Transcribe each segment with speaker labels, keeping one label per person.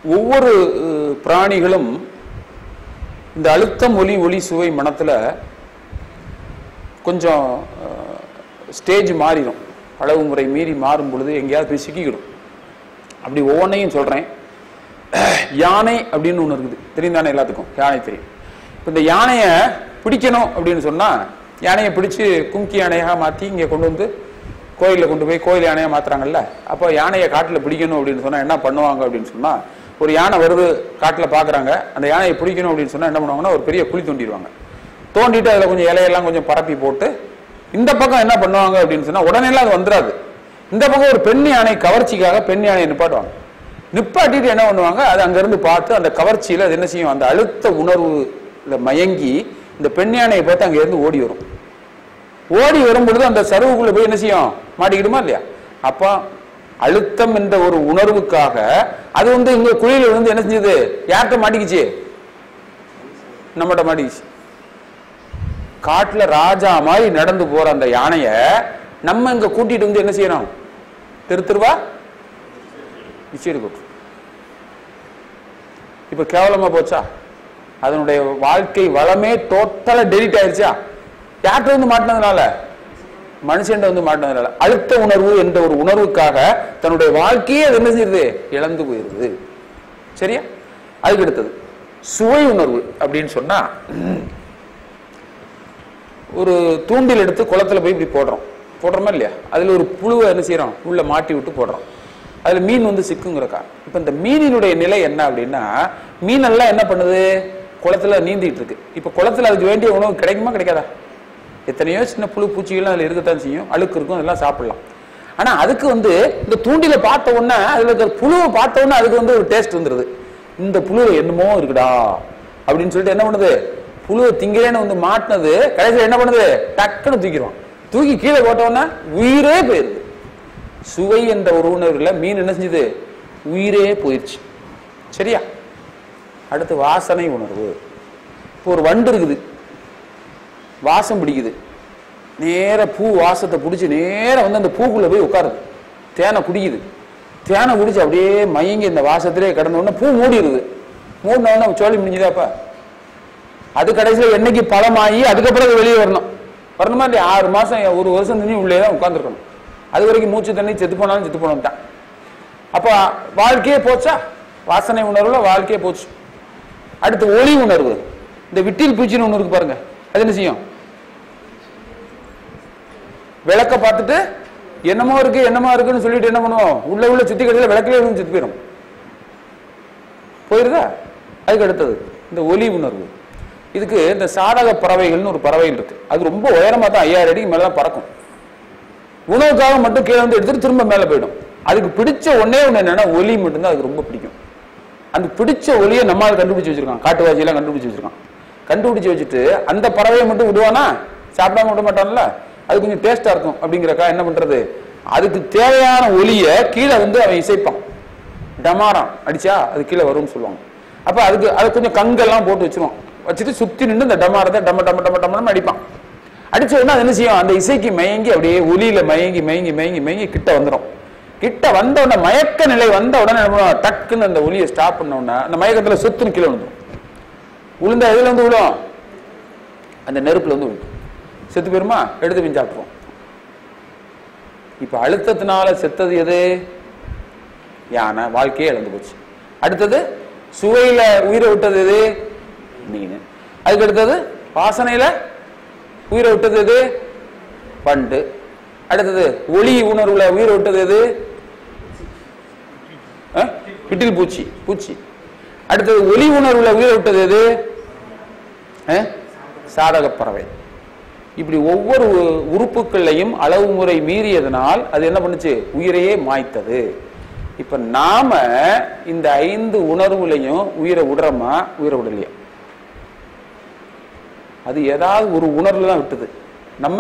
Speaker 1: ஒவ்வொரு பிராணிகளும் இந்த அழுத்தம், ஒலி, ஒளி, சுவை, மனத்துல கொஞ்சம் ஸ்டேஜ் மாறிடும். அளவு முறை மீறி மாறும் பொழுது எங்கேயாவது போய் சிக்கிக்கிடும். அப்படி ஒவ்வொன்றையும் சொல்றேன். யானை அப்படின்னு ஒன்று இருக்குது, தெரியும் தானே எல்லாத்துக்கும்? யானை தெரியும். இப்போ இந்த யானையை பிடிக்கணும் அப்படின்னு சொன்னா, யானையை பிடிச்சு கும்கி யானையாக மாற்றி இங்கே கொண்டு வந்து கோயிலில் கொண்டு போய் கோயில் யானையாக மாத்துறாங்கல்ல. அப்போ யானையை காட்டில் பிடிக்கணும் அப்படின்னு சொன்னா என்ன பண்ணுவாங்க அப்படின்னு சொன்னா, ஒரு யானை வருது காட்டில் பார்க்குறாங்க, அந்த யானையை பிடிக்கணும் அப்படின்னு சொன்னா என்ன பண்ணுவாங்கன்னா, ஒரு பெரிய குழி தோண்டிடுவாங்க. தோண்டிட்டு அதில் கொஞ்சம் இலையெல்லாம் கொஞ்சம் பரப்பி போட்டு, இந்த பக்கம் என்ன பண்ணுவாங்க அப்படின்னு சொன்னா, உடனே எல்லாம் அது வந்துடாது. இந்த பக்கம் ஒரு பெண் யானை கவர்ச்சிக்காக பெண் யானையை நிப்பாட்டுவாங்க. நிப்பாட்டிட்டு என்ன பண்ணுவாங்க, அது அங்கிருந்து பார்த்து அந்த கவர்ச்சியில அது என்ன செய்யும், அந்த அழுத்த உணர்வு மயங்கி இந்த பெண் யானையை பார்த்து அங்க இருந்து ஓடி வரும். ஓடி வரும் பொழுது அந்த சருவுக்குள்ள போய் என்ன செய்யும், மாட்டிக்கிடுமா இல்லையா? அப்ப அழுத்தம் என்ற ஒரு உணர்வுக்காக அது வந்து இங்க குழியில வந்து என்ன செஞ்சது, யார்கிட்ட மாட்டிக்கிச்சு? நம்மகிட்ட மாட்டிக்கிச்சு. காட்டுல ராஜா மாதிரி நடந்து போற அந்த யானைய நம்ம இங்க கூட்டிட்டு வந்து என்ன செய்யணும், தெருவா விச்சேடு போட்டு. இப்ப கேவலமா போச்சா? அதனுடைய வாழ்க்கை வளமே டோட்டலா டெலிட் ஆயிடுச்சா? யார்கிட்ட வந்து மாட்டினதுனால? மனுஷன் வந்து மாட்டினதுனால. அழுத்த உணர்வு என்ற ஒரு உணர்வுக்காக தன்னுடைய வாழ்க்கையே அது என்ன செய்யுது, இழந்து போயிருது. சரியா? அதுக்கு அடுத்தது சுவை உணர்வு அப்படின்னு சொன்னா, ஒரு தூண்டில் எடுத்து குளத்துல போய் இப்படி போடுறோமா இல்லையா? அதுல ஒரு புழுவை என்ன செய்யறோம், உள்ள மாட்டி விட்டு போடுறோம். அதுல மீன் வந்து சிக்குங்கிறக்கா. இப்ப இந்த மீனினுடைய நிலை என்ன அப்படின்னா, மீன் எல்லாம் என்ன பண்ணுது, குளத்துல நீந்திட்டு இருக்கு. இப்ப குளத்துல அதுக்கு வேண்டிய உணவு கிடைக்குமா கிடைக்காதா? எத்தனையோ சின்ன புழு பூச்சிகள்லாம் அதுல இருக்கத்தான் செய்யும், அழுக்கு இருக்கும், அதெல்லாம் சாப்பிடலாம். ஆனா அதுக்கு வந்து இந்த தூண்டில பார்த்த உடனே, அதுல இருக்கிற புழுவை பார்த்த உடனே அதுக்கு வந்து ஒரு டேஸ்ட் வந்துருது. இந்த புழு என்னமோ இருக்குடா அப்படின்னு சொல்லிட்டு என்ன பண்ணுது, புழுவை திங்கிறேன்னு வந்து மாட்டினது கடைசியில் என்ன பண்ணுது, டக்குன்னு தூக்கிடுவான். தூக்கி கீழே போட்ட உடனே உயிரே போயிருது. சுவை என்ற ஒரு உணர்வுல மீன் என்ன செஞ்சது, உயிரே போயிடுச்சு. சரியா? அடுத்து வாசனை உணர்வு. இப்போ ஒரு வண்டு இருக்குது, வாசம் பிடிக்குது, நேர பூ வாசத்தை பிடிச்சி நேர வந்து அந்த பூக்குள்ள போய் உட்காருது, தேனை குடிக்குது. தேனை குடிச்சு அப்படியே மயங்கி இந்த வாசத்திலே கடந்த உடனே பூ மூடிடுது. மூடின உடனே சோழி முடிஞ்சுதாப்பா? அது கடைசியில் என்னைக்கு பழமாகி அதுக்கப்புறம் அது வெளியே வரணுமா இல்லையா? 6 மாசம் 1 வருஷம் தண்ணி உள்ளே தான் உட்காந்துருக்கணும். அது வரைக்கும் மூச்சு தண்ணி செத்து போனாலும் செத்து போனோம். அப்ப வாழ்க்கையே போச்சா? வாசனை உணர்வுல வாழ்க்கையே போச்சு. அடுத்து ஒளி உணர்வு. இந்த விட்டில் பூச்சின்னு ஒண்ணு இருக்கு பாருங்க, அது என்ன செய்யும், விளக்க பார்த்துட்டு என்னமோ இருக்குன்னு சொல்லிட்டு என்ன பண்ணுவோம், உள்ள சுத்தி கடையில் விளக்கிலே இருந்து செத்து போயிடும். போயிருதா? அதுக்கு அடுத்தது இந்த ஒலி உணர்வு. இதுக்கு இந்த சாதக பறவைகள்னு ஒரு பறவைகள் இருக்கு. அது ரொம்ப உயரமா தான் 5000 அடிக்கு மேல தான் பறக்கும். உணவுக்காக மட்டும் கீழே வந்து எடுத்துட்டு திரும்ப மேல போயிடும். அதுக்கு பிடிச்ச ஒன்னே ஒண்ணு என்னன்னா, ஒலி மட்டும்தான் அதுக்கு ரொம்ப பிடிக்கும். அந்த பிடிச்ச ஒலியை நம்மால் கண்டுபிடிச்சு வச்சிருக்கான், காட்டுவாசியெல்லாம் கண்டுபிடிச்சு வச்சிருக்கான். கண்டுபிடிச்சு வச்சுட்டு அந்த பறவையை மட்டும் விடுவானா, சாப்பிடாம விட மாட்டான்ல, அது கொஞ்சம் டேஸ்டா இருக்கும் அப்படிங்கிறக்கா என்ன பண்றது, அதுக்கு தேவையான ஒலியை கீழே வந்து அவன் இசைப்பான். டமாரம் அடிச்சா அது கீழே வரும்னு சொல்லுவாங்க. அப்ப அதுக்கு அது கொஞ்சம் கங்கெல்லாம் போட்டு வச்சிருவான். வச்சுட்டு சுத்தி நின்று இந்த டமாரத்தை டம டம டம டமன்னு அடிப்பான். அடிச்ச உடனே அது என்ன செய்யும், அந்த இசைக்கு மயங்கி அப்படியே ஒலியில மயங்கி மயங்கி மயங்கி மயங்கி கிட்ட வந்துடும். கிட்ட வந்த உடனே மயக்க நிலை வந்த உடனே டக்குன்னு அந்த ஒலியை ஸ்டாப் பண்ண உடனே அந்த மயக்கத்துல சுத்துன்னு கீழே விழுந்துடும். விழுந்தா எதுல வந்து விழும், அந்த நெருப்புல வந்து விழும். செத்து போயிருமா, எடுத்து பின் சாப்பிடுவோம். இப்ப அழுத்தத்தினால செத்தது எது, யானை, வாழ்க்கையே இழந்து போச்சு. அடுத்தது சுவையில உயிரை விட்டது எது, மீன். அதுக்கு அடுத்தது வாசனையில உயிரை விட்டது எது, பண்டு. அடுத்தது ஒளி உணர்வுல உயிரை விட்டது எது, விட்டில் பூச்சி. அடுத்தது ஒளி உணர்வுல உயிரை விட்டது எது, சாதக பறவை. இப்படி ஒவ்வொரு உறுப்புகளையும் அளவு முறை மீறியதனால் அது என்ன பண்ணுச்சு, உயிரையே மாய்த்தது. இப்ப நாம இந்த 5 உணர்வுலையும் உயிரை விடுறோமா, உயிரை விடலையா? அது ஏதாவது ஒரு உணர்வுல தான் விட்டது. நம்ம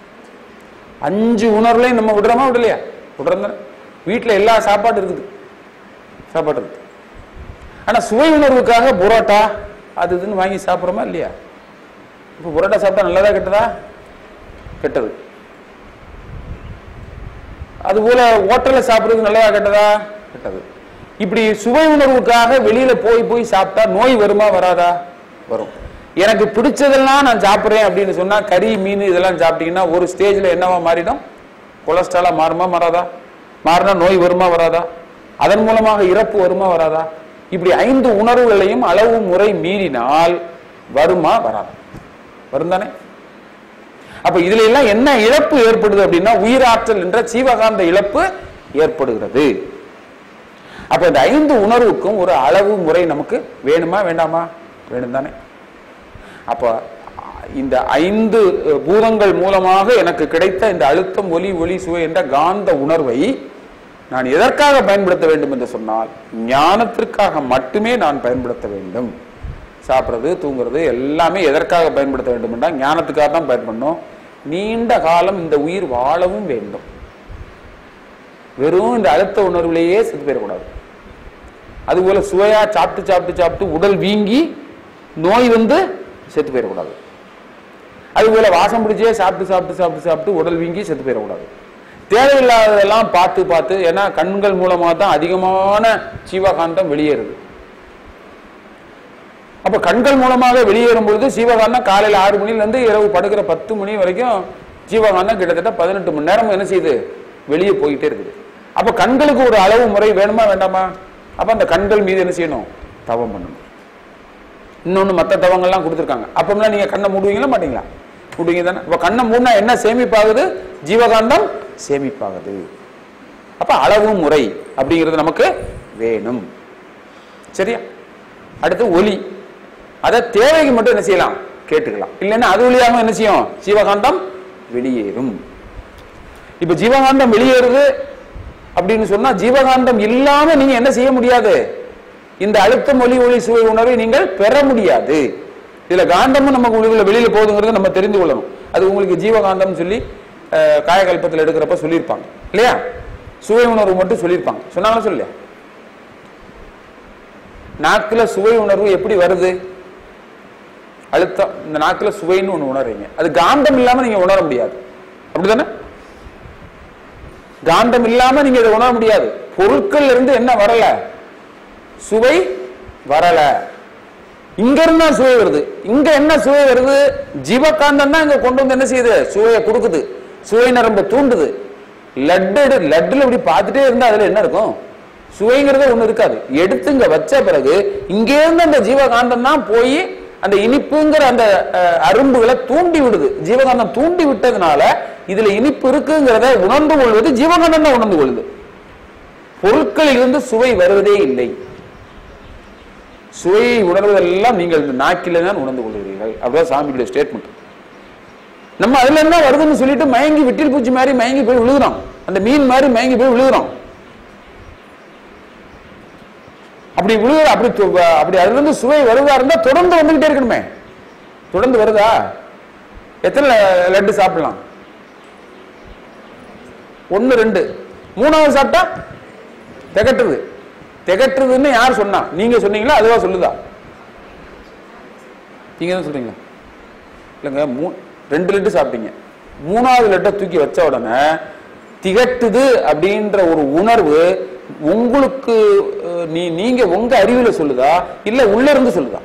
Speaker 1: 5 உணர்வுலையும் நம்ம விடுறோமா விடலையா? விடுறோம். வீட்டுல எல்லா சாப்பாடு இருக்குது, சாப்பாடு இருக்கு. ஆனா சுவை உணர்வுக்காக புரோட்டா அது இதுன்னு வாங்கி சாப்பிட்றோமா இல்லையா? இப்ப புரோட்டா சாப்பிட்டா நல்லதா கெட்டதா? கெட்டது. அது போல ஹோட்டல்ல சாப்பிடுறது நல்லதா கெட்டதா? கெட்டது. இப்படி சுவை உணர்வுக்காக வெளியில போய் சாப்பிட்டா நோய் வருமா வராதா? வரும். எனக்கு பிடிச்சதெல்லாம் நான் சாப்பிட்றேன் அப்படின்னு சொன்னா கறி மீன் இதெல்லாம் சாப்பிட்டீங்கன்னா ஒரு ஸ்டேஜ்ல என்னவா மாறிடும்? கொலஸ்ட்ராலா மாறுமா வராதா? மாறினா நோய் வருமா வராதா? அதன் மூலமாக இறப்பு வருமா வராதா? இப்படி 5 உணர்வுகளையும் அளவு முறை மீறினால் வருமா வராதா? வரும் தானே? அப்ப இதுல எல்லாம் என்ன இழப்பு ஏற்படுது அப்படின்னா உயிராற்றல் என்ற ஜீவகாந்த இழப்பு ஏற்படுகிறது. அப்ப இந்த 5 உணர்வுக்கும் ஒரு அளவு முறை நமக்கு வேணுமா வேண்டாமா? வேணும் தானே? அப்ப இந்த 5 பூதங்கள் மூலமாக எனக்கு கிடைத்த இந்த அழுத்தம், ஒலி, ஒளி, சுவை என்ற காந்த உணர்வை நான் எதற்காக பயன்படுத்த வேண்டும் என்று சொன்னால் ஞானத்திற்காக மட்டுமே நான் பயன்படுத்த வேண்டும். சாப்பிட்றது, தூங்குறது எல்லாமே எதற்காக பயன்படுத்த வேண்டும் என்றால் ஞானத்துக்காக தான் பயன்படணும். நீண்ட காலம் இந்த உயிர் வாழவும் வேண்டும். வெறும் இந்த அழுத்த உணர்வுலேயே செத்து போயிடக்கூடாது. அதுபோல சுவையா சாப்பிட்டு சாப்பிட்டு சாப்பிட்டு உடல் வீங்கி நோய் வந்து செத்து போயிடக்கூடாது. அதுபோல வாசம் பிடிச்சே சாப்பிட்டு சாப்பிட்டு சாப்பிட்டு சாப்பிட்டு உடல் வீங்கி செத்து போயிடக்கூடாது. தேவையில்லாததெல்லாம் பார்த்து பார்த்து, ஏன்னா கண்கள் மூலமாக தான் அதிகமான ஜீவகாந்தம் வெளியேறுது. அப்ப கண்கள் மூலமாக வெளியேறும் பொழுது ஜீவகாந்தம் காலையில் 6 மணிலிருந்து இரவு படுக்கிற 10 மணி வரைக்கும் ஜீவகாந்தம் கிட்டத்தட்ட 18 மணி நேரம் என்ன செய்யுது? வெளியே போயிட்டே இருக்குது. அப்ப கண்களுக்கு ஒரு அளவு முறை வேணுமா வேண்டாமா? அப்ப அந்த கண்கள் மீது என்ன செய்யணும்? தவம் பண்ணணும். இன்னொன்னு மற்ற தவங்கள்லாம் கொடுத்துருக்காங்க. அப்பமெல்லாம் நீங்க கண்ணை மூடுவீங்களா மாட்டீங்களா? மூடுவீங்க தானே? அப்ப கண்ணை மூடினா என்ன சேமிப்பாகுது? ஜீவகாந்தம் சேமிப்பாகுது. அப்ப அளவு முறை அப்படிங்கிறது நமக்கு வேணும். சரியா? அடுத்து ஒலி. அதை தேவைக்கு மட்டும் என்ன செய்யலாம்? கேட்டுக்கலாம். இல்லைன்னா அது வழியாக என்ன செய்யும்? ஜீவகாந்தம் வெளியேறும். இப்ப ஜீவகாந்தம் வெளியேறுது அப்படின்னு சொன்னா ஜீவகாந்தம் இல்லாம நீங்க என்ன செய்ய முடியாது? இந்த அழுத்தம், ஒலி, ஒளி, சுவை உணர்வை நீங்கள் பெற முடியாது. இதுல காந்தமும் நமக்கு உள்ள வெளியில போகுதுங்கிறத நம்ம தெரிந்து கொள்ளணும். அது உங்களுக்கு ஜீவகாந்தம் சொல்லி காயகல்பத்தில் எடுக்கிறப்ப சொல்லியிருப்பாங்க இல்லையா? சுவை உணர்வு மட்டும் சொல்லியிருப்பாங்க. சொன்னாங்களா சொல்லியா? நாக்குல சுவை உணர்வு எப்படி வருது? அழுத்தம், இந்த நாக்குல சுவைன்னு ஒண்ணு உணர்றீங்க. அது காந்தம் இல்லாம நீங்க உணர முடியாது. அப்படித்தானே? காந்தம் இல்லாம நீங்க இதை உணர முடியாது. பொருட்கள் இருந்து என்ன வரல? சுவை வரல. இங்க இருந்தா சுவை வருது. இங்க என்ன சுவை வருது? ஜீவகாந்தம் தான் இங்க கொண்டு வந்து என்ன செய்யுது? சுவையை கொடுக்குது. சுவை நரம்பு தூண்டுது. லட்டுல இப்படி பார்த்துட்டே இருந்தா அதுல என்ன இருக்கும்? சுவைங்கிறதே ஒண்ணு இருக்காது. எடுத்து இங்க வச்ச பிறகு இங்க இருந்து அந்த ஜீவகாந்தம் தான் போய் அந்த இனிப்புங்கிற அந்த அரும்புகளை தூண்டி விடுது. ஜீவகாந்தம் தூண்டி விட்டதுனால இதுல இனிப்பு இருக்குங்கிறத உணர்ந்து கொள்வது ஜீவகாந்தம் தான் உணர்ந்து கொள்ளுது. பொருட்களில் இருந்து சுவை வருவதே இல்லை. சுவையை உணர்வதெல்லாம் நீங்கள் இந்த நாக்கில தான் உணர்ந்து கொள்கிறீர்கள். அப்படிதான் சாமியுடைய ஸ்டேட்மெண்ட். நம்ம அதுல என்ன வருதுன்னு சொல்லிட்டு மயங்கி விட்டில் பூச்சி மாதிரி மயங்கி போய் விழுகிறோம். அந்த மீன் மாதிரி மயங்கி போய் விழுகிறோம். அப்படி விழுகிற அப்படி அதுல இருந்து சுவை வருவதா இருந்தா தொடர்ந்து வந்துகிட்டே இருக்கணுமே. தொடர்ந்து வருதா? எத்தனை லட்டு சாப்பிடலாம்? 1 2. 3வது சாப்பிட்டா திகட்டுது. திகட்டுறதுன்னு யார் சொன்னா? நீங்க சொன்னீங்களா? அதுவா சொல்லுதா? நீங்க தான் சொல்றீங்களா? இல்லைங்க, 2 லட்டு சாப்பிட்டீங்க. 3வது லட்டை தூக்கி வச்ச உடனே திகட்டுது அப்படின்ற ஒரு உணர்வு உங்களுக்கு நீங்க உங்க அறிவுல சொல்லுதா இல்ல உள்ள இருந்து சொல்லுதா?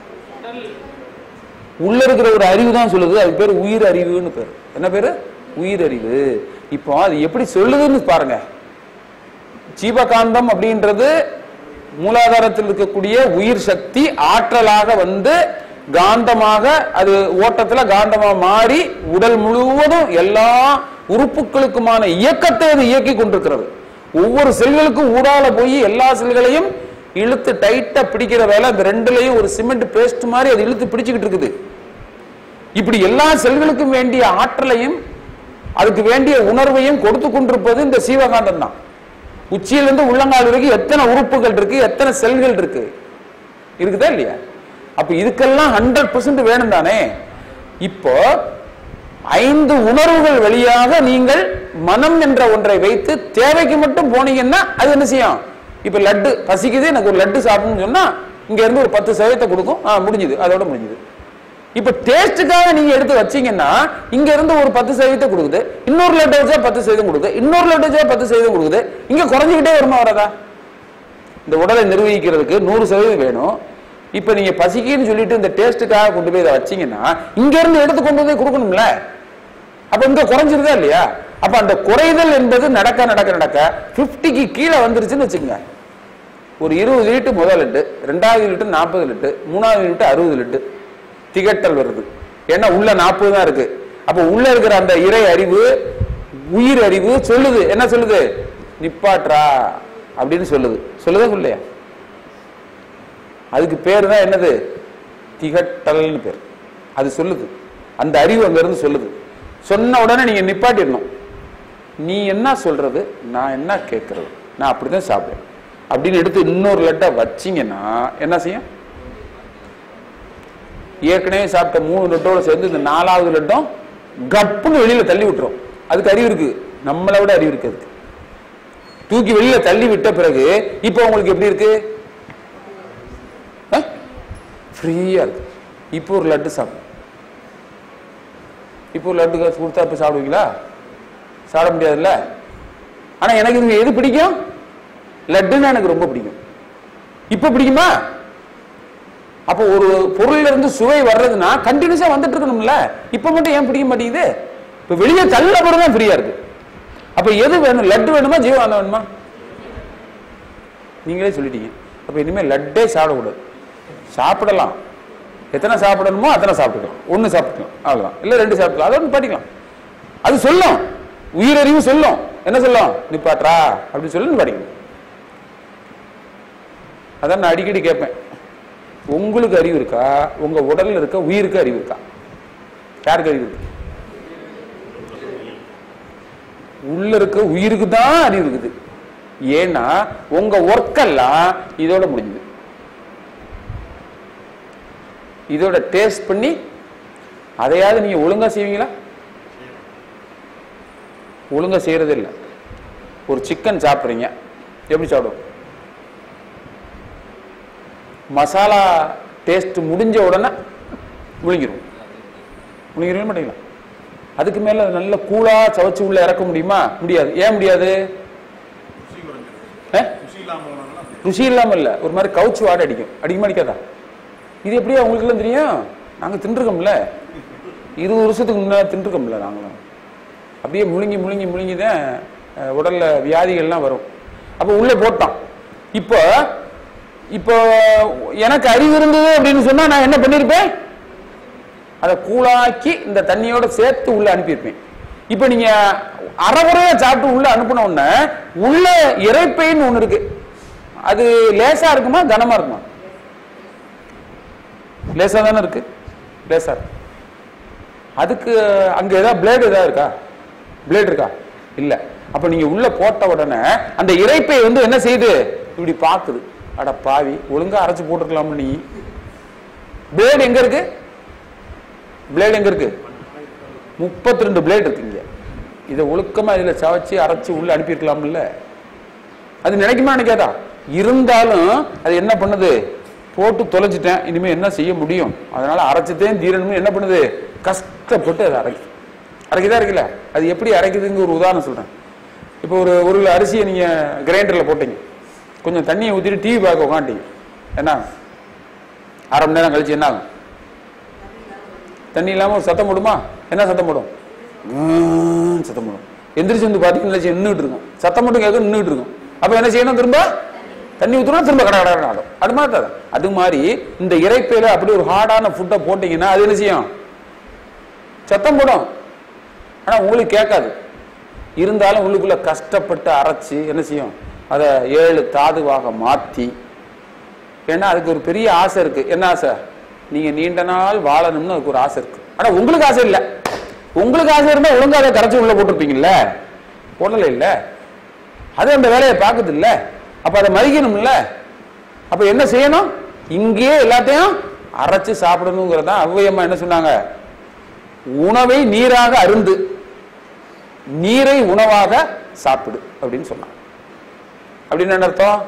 Speaker 1: உள்ள இருக்கிற ஒரு அறிவு தான் சொல்லுது. அது பேரு உயிர் அறிவுன்னு பேரு. என்ன பேரு? உயிர் அறிவு. இப்போ அது எப்படி சொல்லுதுன்னு பாருங்க. ஜீவகாந்தம் அப்படின்றது மூலாதாரத்தில் இருக்கக்கூடிய உயிர் சக்தி ஆற்றலாக வந்து காந்தமாக அது ஓட்டத்துல காந்தமா மாறி உடல் முழுவதும் எல்லா உறுப்புகளுக்குமான இயக்கத்தை அது இயக்கி கொண்டிருக்கிறது. ஒவ்வொரு செல்களுக்கும் ஊடால போய் எல்லா செல்களையும் இழுத்து டைட்டா பிடிக்கிற வேலை அந்த 2லையும் ஒரு சிமெண்ட் பேஸ்ட் மாதிரி அது இழுத்து பிடிச்சுக்கிட்டு இருக்குது. இப்படி எல்லா செல்களுக்கும் வேண்டிய ஆற்றலையும் அதுக்கு வேண்டிய உணர்வையும் கொடுத்து கொண்டிருப்பது இந்த ஜீவகாந்தம் தான். உச்சியிலிருந்து உள்ளங்கால் வரைக்கும் எத்தனை உறுப்புகள் இருக்கு, எத்தனை செல்கள் இருக்கு, இருக்குதா இல்லையா? அப்ப இதுக்கெல்லாம் 100% வேணும் தானே. இப்போ 5 உணர்வுகள் வழியாக நீங்கள் மனம் என்ற ஒன்றை வைத்து தேவைக்கு மட்டும் போனீங்கன்னா அது என்ன செய்யும்? இப்ப லட்டு பசிக்குது, எனக்கு ஒரு லட்டு சாப்பிடணும்னு சொன்னா இங்க இருந்து ஒரு 10% கொடுக்கும். முடிஞ்சுது, அதோட முடிஞ்சுது. இப்ப டேஸ்டுக்காக நீங்க எடுத்து வச்சீங்கன்னா இங்க இருந்து ஒரு 10% கொடுக்குது, இன்னொரு லட்டு வச்சா 10% கொடுக்குது, இன்னொரு லட்டு வச்சா 10% கொடுக்குது. இங்க குறைஞ்சிக்கிட்டே வருமா வராதா? இந்த உடலை நிர்வகிக்கிறதுக்கு 100% வேணும். இப்ப நீங்க பசிக்குன்னு சொல்லிட்டு இந்த டேஸ்ட்டுக்காக கொண்டு போய் இதை வச்சீங்கன்னா இங்க இருந்து எடுத்து கொண்டு போய் கொடுக்கணும்ல. அப்ப இங்க குறைஞ்சிருதா இல்லையா? அப்ப அந்த குறைதல் என்பது நடக்க நடக்க நடக்க 50க்கு கீழே வந்துருச்சுன்னு வச்சுக்கோங்க. ஒரு 20 லிட்டர் முதல் லிட்டு, 2வது லிட்டர் 40 லிட்டர், 3வது லிட்டர் 60 லிட்டர் திகட்டல் வருது. ஏன்னா உள்ள 40 தான் இருக்கு. அப்ப உள்ள இருக்கிற அந்த இறை அறிவு, உயிர் அறிவு சொல்லுது, என்ன சொல்லுது? நிப்பாட்ரா அப்படின்னு சொல்லுது. சொல்லுதா சொல்லையா? அதுக்கு பேர் தான் என்னது? திகட்டல்னு பேர். அது சொல்லுது, அந்த அறிவு அங்க இருந்து சொல்லுது. சொன்ன உடனே நீங்க நிப்பாட்டிடணும். நீ என்ன சொல்றது, நான் என்ன கேட்கறது, நான் அப்படிதான் சாப்பிடுவேன் அப்படின்னு எடுத்து இன்னொரு லட்டை வச்சிங்கன்னா என்ன செய்யும்? ஏற்கனவே சாப்பிட்ட 3 லட்டோட சேர்ந்து இந்த 4வது லட்டம் கப்புன்னு வெளியில தள்ளி விட்டுரும். அதுக்கு அறிவு இருக்கு, நம்மளை விட அறிவு இருக்கு. அதுக்கு தூக்கி வெளியில தள்ளி விட்ட பிறகு இப்ப உங்களுக்கு எப்படி இருக்கு? ஃப்ரீயா இருக்கு. இப்போ ஒரு லட்டு சாப்பிடும். இப்போ ஒரு லட்டு கொடுத்தா இப்ப சாப்பிடுவீங்களா? சாப்பிட முடியாதுல்ல. ஆனா எனக்கு இது எது பிடிக்கும்? லட்டுன்னா எனக்கு ரொம்ப பிடிக்கும். இப்ப பிடிக்குமா? அப்போ ஒரு பொருள்ல இருந்து சுவை வர்றதுன்னா கண்டினியூஸா வந்துட்டு இருக்கணும்ல. இப்ப மட்டும் ஏன் பிடிக்க மாட்டேங்குது? இப்ப வெளியே தள்ள தான் ஃப்ரீயா இருக்கு. அப்ப எது வேணும்? லட்டு வேணுமா ஜீவானந்தம் வேணுமா? நீங்களே சொல்லிட்டீங்க. அப்ப இனிமே லட்டே சாப்பிடக்கூடாது. சாப்பிடலாம், எத்தனை சாப்பிடணுமோ அத்தனை சாப்பிட்டுக்கலாம். 1 சாப்பிட்டுக்கலாம், அவ்வளவுதான். இல்ல 2 சாப்பிட்டுக்கலாம், அதை படிக்கலாம். அது சொல்லும், உயிரறிவு சொல்லும். என்ன சொல்லும்? நிப்பாட்ரா அப்படின்னு சொல்லி படிக்கணும். அதான் நான் அடிக்கடி கேட்பேன், உங்களுக்கு அறிவு இருக்கா? உங்க உடல்ல இருக்க உயிருக்கு அறிவு இருக்கா? யாருக்கு அறிவு இருக்கு? உள்ள இருக்க உயிருக்கு தான் அறிவு இருக்குது. ஏன்னா உங்க ஒர்க்கெல்லாம் இதோட முடிஞ்சது. இதோட டேஸ்ட் பண்ணி அதையாவது நீங்க ஒழுங்கா செய்வீங்களா? ஒழுங்கா செய்யறது இல்லை. ஒரு சிக்கன் சாப்பிட்றீங்க, எப்படி சாப்பிடுவோம்? மசாலா டேஸ்ட் முடிஞ்ச உடனே முழுங்கிரும். முழுங்கிருவே மாட்டீங்களா? அதுக்கு மேல நல்ல கூலா சவச்சு உள்ள இறக்க முடியுமா? முடியாது. ஏன் முடியாது? ருசி இல்லாம இல்ல, ஒரு மாதிரி கவுச்சு வாடை அடிக்கும். அடிக்குமா அடிக்காதா? இது எப்படியா உங்களுக்கு எல்லாம் தெரியும்? நாங்க தின்றுக்கோம்ல, 20 வருஷத்துக்கு முன்னாடி தின்றுக்கோம்ல. நாங்களும் அப்படியே முழுங்கி முழுங்கி முழுங்கிதான் உடல்ல வியாதிகள்லாம் வரும். அப்ப உள்ள போட்டோம். இப்போ இப்போ எனக்கு அறிவு இருந்தது அப்படின்னு சொன்னா நான் என்ன பண்ணிருப்பேன்? அதை கூழாக்கி இந்த தண்ணியோட சேர்த்து உள்ள அனுப்பியிருப்பேன். இப்ப நீங்க அரைகுறையா சாப்பிட்டு உள்ள அனுப்பின உடனே உள்ள இறைப்பைன்னு ஒண்ணு இருக்கு. அது லேசா இருக்குமா கனமா இருக்குமா? லேசா தானே இருக்கு. லேசா இருக்கு. அதுக்கு அங்க ஏதாவது பிளேடு ஏதாவது இருக்கா? பிளேடு இருக்கா? இல்ல. அப்ப நீங்க உள்ள போட்ட உடனே அந்த இறைப்பை என்ன செய்யுது? இப்படி பாக்குது. அட பாவி, ஒழுங்கா அரைச்சு போட்டுருக்கலாம். நீ பிளேடு எங்க இருக்கு? பிளேடு எங்க இருக்கு? 32 பிளேடு இருக்கு இங்க. இதை ஒழுக்கமா இதுல சவச்சு அரைச்சு உள்ள அனுப்பியிருக்கலாம்ல. அது நினைக்குமா நினைக்காதா? இருந்தாலும் அது என்ன பண்ணுது? போட்டு தொலைச்சிட்டேன், இனிமே என்ன செய்ய முடியும், அதனால அரைச்சதேன் தீரணும்னு என்ன பண்ணுது? கஷ்டப்பட்டு அதை அரைக்குதா இருக்குல்ல. அது எப்படி அரைக்குதுங்க ஒரு உதாரணம் சொல்றேன். இப்போ ஒரு கிலோ அரிசியை நீங்க கிரைண்டர்ல போட்டீங்க, கொஞ்சம் தண்ணியை ஊற்றிட்டு டிவி பார்க்க உட்காந்துட்டீங்க. என்ன அரை மணி நேரம் கழிச்சு என்ன ஆகும்? தண்ணி இல்லாம ஒரு சத்தம் போடுமா? என்ன சத்தம் போடும்? சத்தம் போடும். எந்திரிச்சு வந்து பாத்தீங்கன்னா நின்றுட்டு இருக்கும். சத்தம் மட்டும் கேட்க நின்றுட்டு இருக்கும். அப்ப என்ன செய்யணும்? திரும்ப தண்ணி ஊற்றணும், திரும்ப கடை கடை ஆடும். அது மாதிரி தான். அது மாதிரி இந்த இறைப்பையில அப்படி ஒரு ஹார்டான ஃபுட்டை போட்டீங்கன்னா அது என்ன செய்யும்? சத்தம் போடும். ஆனா உங்களுக்கு கேட்காது. இருந்தாலும் உள்ளுக்குள்ள கஷ்டப்பட்டு அரைச்சு என்ன செய்யும்? அதை 7 தாதுவாக மாத்தி. ஏன்னா அதுக்கு ஒரு பெரிய ஆசை இருக்கு. என்ன ஆசை? நீங்க நீண்ட நாள் வாழணும்னு அதுக்கு ஒரு ஆசை இருக்கு. ஆனா உங்களுக்கு ஆசை இல்லை. உங்களுக்கு ஆசை இருந்தா ஒழுங்கா அதை கரைச்சி உள்ள போட்டிருப்பீங்கல்ல. போடல இல்ல, அது அந்த வேலையை பார்க்குது இல்ல. அப்ப அதை மதிக்கணும்ல. அப்ப என்ன செய்யணும்? இங்கேயே எல்லாத்தையும் அரைச்சு சாப்பிடணுங்கிறதா அவ்வையம்மா என்ன சொன்னாங்க? உணவை நீராக அருந்து, நீரை உணவாக சாப்பிடு அப்படின்னு சொன்னாங்க. அப்படின்னு என்ன அர்த்தம்?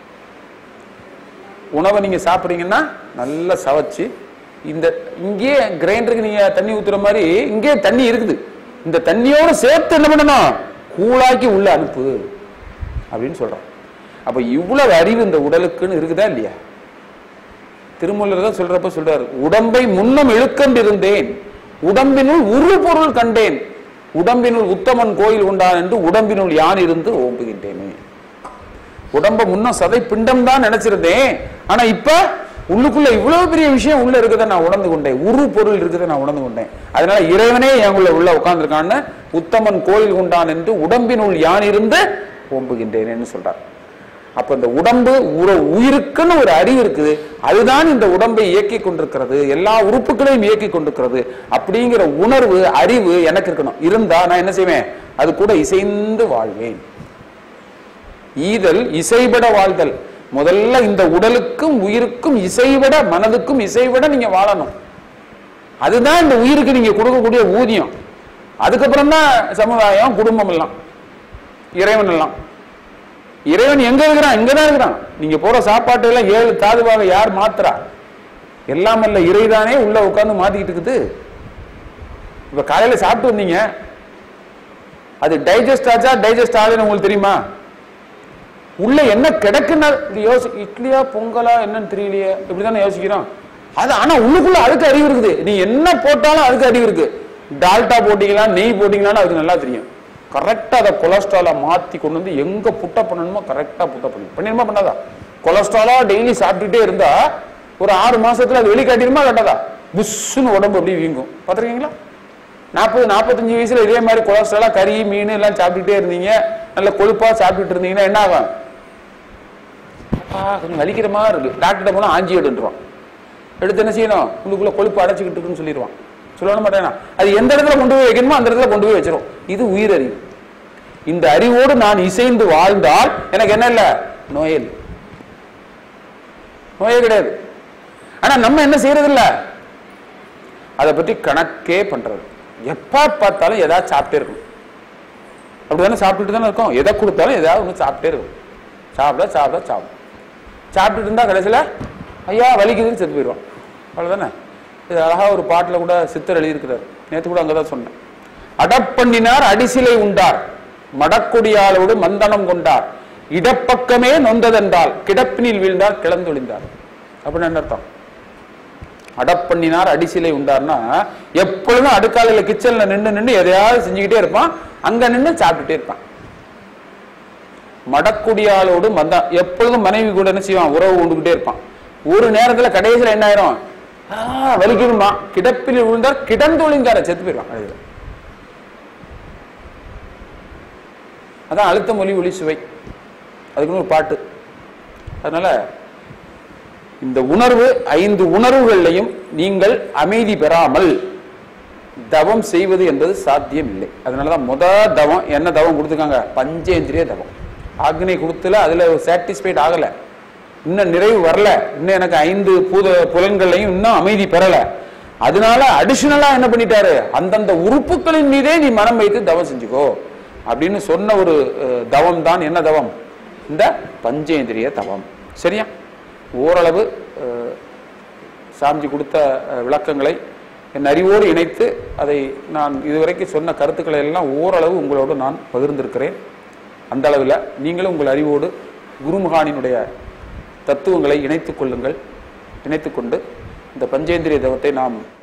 Speaker 1: உணவை நீங்க சாப்பிடுறீங்கன்னா நல்லா சவச்சு, இந்த இங்கே கிரைண்டருக்கு நீங்க தண்ணி ஊத்துற மாதிரி இங்கே தண்ணி இருக்குது, இந்த தண்ணியோட சேர்த்து என்ன பண்ணணும்? கூழாக்கி உள்ள அனுப்பு அப்படின்னு சொல்றோம். அப்ப இவ்வளவு அறிவு இந்த உடலுக்குன்னு இருக்குதா இல்லையா? திருமூலர் தான் சொல்றாரு, உடம்பை முன்னம் இழுக்கண்டிருந்தேன், உடம்பினுள் உரு பொருள் கண்டேன், உடம்பினுள் உத்தமன் கோயில் உண்டான் என்று உடம்பினுள் யான் இருந்து ஓம்புகின்றேனே. உடம்ப முன்ன சதை பிண்டம் தான் நினைச்சிருந்தேன், ஆனா இப்ப உள்ளுக்குள்ள இவ்வளவு பெரிய விஷயம் உள்ள இருக்குத நான் உணர்ந்து கொண்டேன், உரு பொருள் இருக்குத நான் உணர்ந்து கொண்டேன். அதனால இறைவனே என் உள்ள உட்கார்ந்துருக்கான்னு உத்தமன் கோயில் உண்டான் என்று உடம்பினுள் யான் இருந்து ஓம்புகின்றேன்னு சொல்றார். அப்ப இந்த உடம்பு உயிருக்குன்னு ஒரு அறிவு இருக்குது, அதுதான் இந்த உடம்பை இயக்கி கொண்டிருக்கிறது, எல்லா உறுப்புகளையும் இயக்கி கொண்டிருக்கிறது. அப்படிங்கிற உணர்வு அறிவு எனக்கு இருக்கணும். இருந்தா நான் என்ன செய்வேன்? அது கூட இசைந்து வாழ்வேன். ஈதல் இசைபட வாழ்தல். முதல்ல இந்த உடலுக்கும் உயிருக்கும் இசைவிட, மனதுக்கும் இசைவிட நீங்க வாழணும். அதுதான் இந்த உயிருக்கு நீங்க கொடுக்கக்கூடிய ஊதியம். அதுக்கப்புறம் தான் சமுதாயம், குடும்பம் எல்லாம், இறைவன் எல்லாம். இறைவன் எங்க இருக்கிறான்? இங்கதான் இருக்கிறான். நீங்க போற சாப்பாட்டு எல்லாம் 7 தாதுவாக யார் மாத்துறா? எல்லாம் அல்ல இறைதானே உள்ள உட்கார்ந்து மாத்திக்கிட்டு இருக்குது. இப்ப காலையில சாப்பிட்டு வந்தீங்க, அது டைஜஸ்ட் ஆச்சா டைஜஸ்ட் ஆகுதுன்னு உங்களுக்கு தெரியுமா? உள்ள என்ன கிடக்குன்னா இட்லியா பொங்கலா என்னன்னு தெரியலையே, இப்படிதானே யோசிக்கிறோம். அது ஆனா உள்ளுக்குள்ள அதுக்கு அறிவு இருக்குது. நீ என்ன போட்டாலும் அதுக்கு அறிவு இருக்கு. டால்டா போட்டீங்களா, நெய் போட்டீங்களான்னு அதுக்கு நல்லா தெரியும். கரெக்டா அதை கொலஸ்ட்ராலை மாத்தி கொண்டு வந்து எங்க புட்ட பண்ணணுமோ கரெக்டா புட்ட பண்ணிடுமா பண்ணாதா? கொலஸ்ட்ராலா டெய்லி சாப்பிட்டுட்டே இருந்தா ஒரு 6 மாசத்துல அது வெளிக்காட்டிடுமா கட்டாதா? புஷ்ஷுன்னு உடம்பு அப்படி வீங்கும். பார்த்துருக்கீங்களா? 40-45 வயசுல இதே மாதிரி கொலஸ்ட்ராலா கறி மீன் எல்லாம் சாப்பிட்டுட்டே இருந்தீங்க, நல்ல கொழுப்பா சாப்பிட்டுட்டு இருந்தீங்கன்னா என்ன ஆகும்? கொஞ்சம் வலிக்கிற மாதிரி இருக்கு, டாக்டர்கிட்ட போனா ஆஞ்சி எடுத்துருவான். எடுத்து என்ன செய்யணும்? உள்ளுக்குள்ள கொழுப்பு அடைச்சிக்கிட்டு இருக்குன்னு சொல்லிடுவான். சொல்லணும் மாட்டேன்னா அது எந்த இடத்துல கொண்டு போய் வைக்கணுமோ அந்த இடத்துல கொண்டு போய் வச்சிரும். இது உயிரறிவு. இந்த அறிவோடு நான் இசைந்து வாழ்ந்தால் எனக்கு என்ன இல்லை? நோயே இல்லை, நோயே கிடையாது. ஆனா நம்ம என்ன செய்யறது இல்ல, அதை பற்றி கணக்கே பண்றது. எப்ப பார்த்தாலும் ஏதாவது சாப்பிட்டே இருக்கும். அப்படிதானே சாப்பிட்டுட்டு தானே இருக்கும். எதை கொடுத்தாலும் ஏதாவது ஒன்று சாப்பிட்டே இருக்கும். சாப்பிட்டுட்டு இருந்தா கடைசியில் ஐயா வலிக்குதுன்னு செத்து போயிடுவான். அவ்வளவுதானே. இது அழகா ஒரு பாட்டுல கூட சித்தர் எழுதியிருக்கிறார். நேற்று கூட அங்கதான் சொன்னேன். அடப்பண்ணினார் அடிசிலை உண்டார், மடக்குடியாளோடு மந்தனம் கொண்டார், இடப்பக்கமே நொந்ததென்றால் கிடப்பினில் வீழ்ந்தார் கிளந்தொழிந்தார். அப்படின்னு என்ன அர்த்தம்? அடப்பண்ணினார் அடிசிலை உண்டார்னா எப்பொழுதும் அடுக்காலையில கிச்சன்ல நின்று எதையாவது செஞ்சுக்கிட்டே இருப்பான், அங்க நின்று சாப்பிட்டுட்டே இருப்பான். மடக்குடியாளோடு எப்பொழுதும் மனைவி கூட என்ன செய்வான்? உறவு கொண்டுகிட்டே இருப்பான். ஒரு நேரத்துல கடைசியில் என்ன ஆயிரும்? வலிக்கணுமா, கிடப்பில் விழுந்தார் கிடந்தொழிந்தார செத்து போயிடுவான். அதான் அழுத்த மொழி ஒளி சுவை, அதுக்குன்னு ஒரு பாட்டு. அதனால இந்த உணர்வு 5 உணர்வுகளையும் நீங்கள் அமைதி பெறாமல் தவம் செய்வது என்பது சாத்தியம் இல்லை. அதனாலதான் தவம் என்ன தவம் கொடுத்துருக்காங்க? பஞ்சேந்திரிய தவம். ஆக்னை கொடுத்துல அதுல சாட்டிஸ்பைட் ஆகல, இன்னும் நிறைவு வரல, இன்னும் எனக்கு 5 புலன்களையும் இன்னும் அமைதி பெறல. அதனால அடிஷனலா என்ன பண்ணிட்டாரு? அந்தந்த உறுப்புகளின் மீதே நீ மனம் வைத்து தவம் செஞ்சுக்கோ அப்படின்னு சொன்ன ஒரு தவம் தான் என்ன தவம்? இந்த பஞ்சேந்திரிய தவம். சரியா? ஓரளவு சாமிஜி கொடுத்த விளக்கங்களை என் அறிவோடு இணைத்து அதை நான் இதுவரைக்கும் சொன்ன கருத்துக்களை எல்லாம் ஓரளவு உங்களோடு நான் பகிர்ந்திருக்கிறேன். அந்த அளவில் நீங்களும் உங்கள் அறிவோடு குருமகானினுடைய தத்துவங்களை இணைத்துக் கொள்ளுங்கள். இணைத்துக்கொண்டு இந்த பஞ்சேந்திரிய தவத்தை நாம்